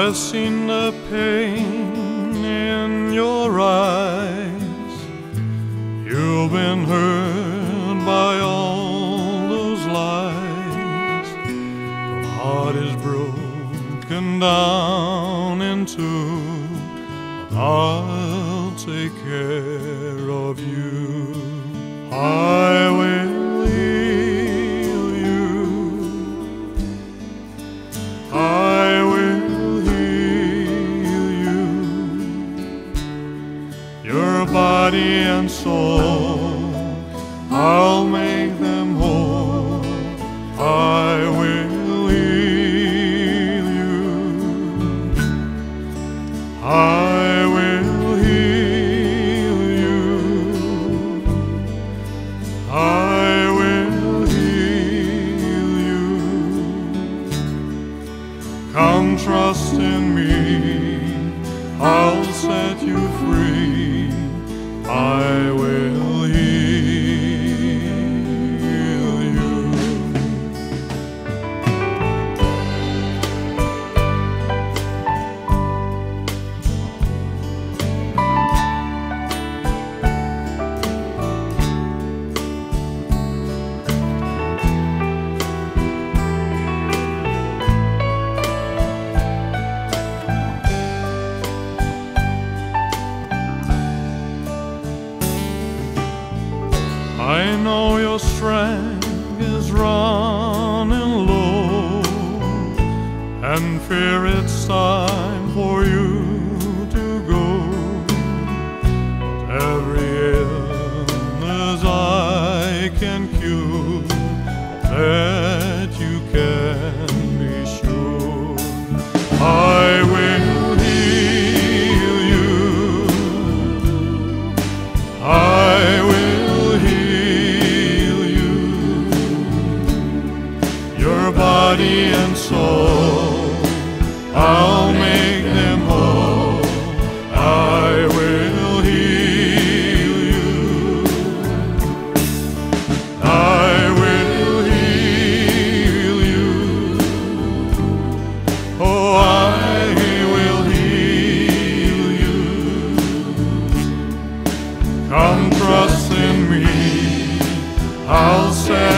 I've seen the pain in your eyes. You've been hurt by all those lies. Your heart is broken down in two, but I'll take care of you. I will heal you. I will heal you. Your body and soul, I'll make them whole. I will heal you. I will heal you. I will heal you. Come trust in me, I'll set you free. I will heal you. I know your strength is running low, and fear it's time for you to go. But every illness I can cure, that you can be sure. I will heal you. I will body and soul, I'll make them whole. I will heal you. I will heal you. Oh, I will heal you. Come trust in me, I'll say